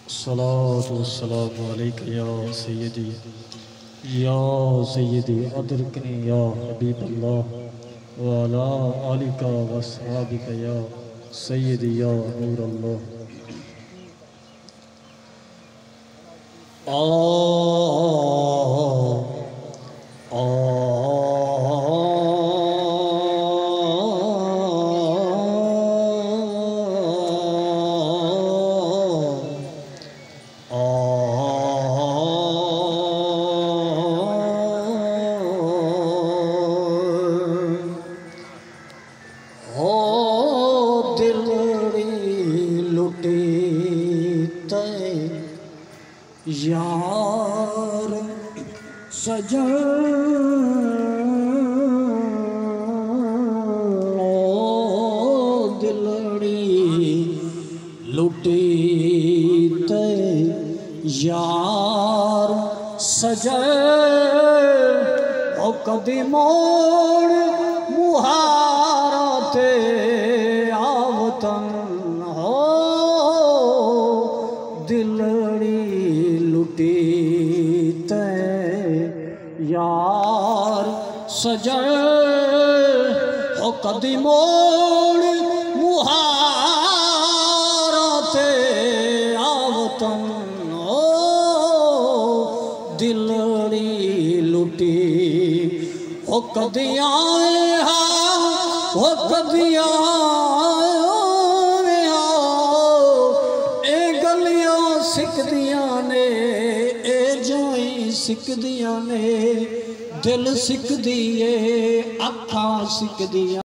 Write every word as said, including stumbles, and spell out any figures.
सलातु वस्सलामु अलैका या सय्यदी या सय्यदी अदरकनी या हबीबल्लाह व अला आलिका व अस्हाबिका या सय्यदी या नूरल्लाह। आ आ यार सजन दिलड़ी लुटी ते यार सजन ओ कदी मोड़ मुहारा ते आवतन हो दिलड़ी लुटी ते यार सजन हो कदी मोड़ मुहारा ते आवतन हो दिलड़ी लुटी हो कदी आए हो कदी सिकदियां ने ए जाई सिकदियां ने दिल सिकदी ए अखां सिकदियां।